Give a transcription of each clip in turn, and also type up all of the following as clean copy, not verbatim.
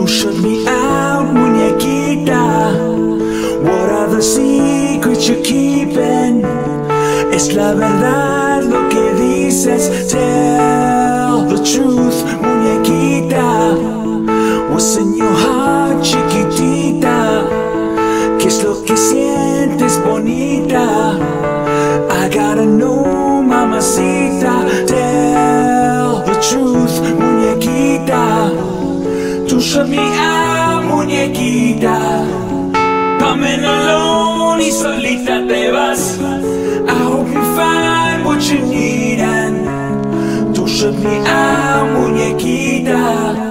Don't shut me out, muñequita. What are the secrets you're keeping? Es la verdad lo que dices. Tell the truth, muñequita. What's in your heart, chiquitita? ¿Qué es lo que sientes, bonita? I gotta know, mamacita. Tell the truth, muñequita. Don't shut me out, muñequita. Coming alone y solita te vas. I hope you find what you need and don't shut me out, muñequita.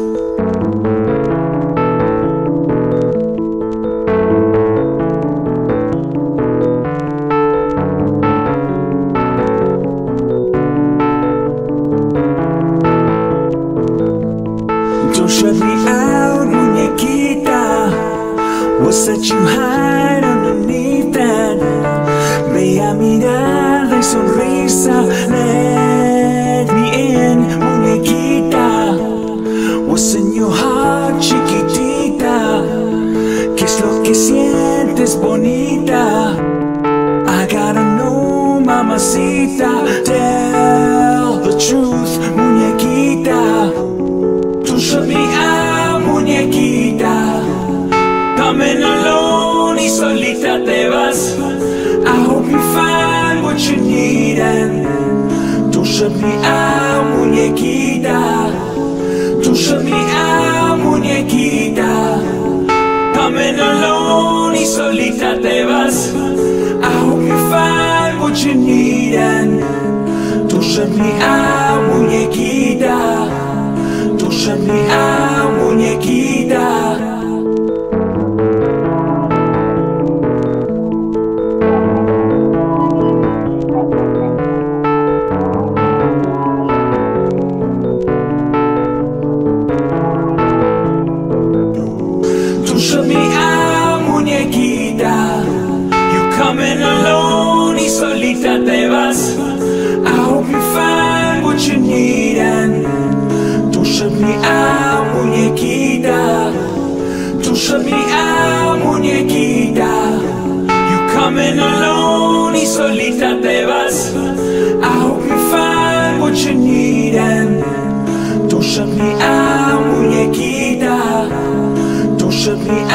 Don't shut me out, muñequita. What's that you hide underneath that? Bella mirada y sonrisa. Let me in, muñequita. What's in your heart, chiquitita? ¿Qué es lo que sientes, bonita? I gotta know, mamacita. Tell the truth, muñequita. Don't shut me out, muñequita. Coming alone y solita te vas. I hope you find what you need and don't shut me out, muñequita. Don't shut me out, muñequita. Coming alone y solita te vas. I hope you find what you need and don't shut me out, muñequita. Don't shut me out, muñequita. Don't shut me out, muñequita. You coming alone y solita te vas. I hope you find what you need and don't shut me out, muñequita. Don't shut me out, muñequita. You coming alone y solita te vas. I hope you find what you need and don't shut me out, muñequita. Don't shut me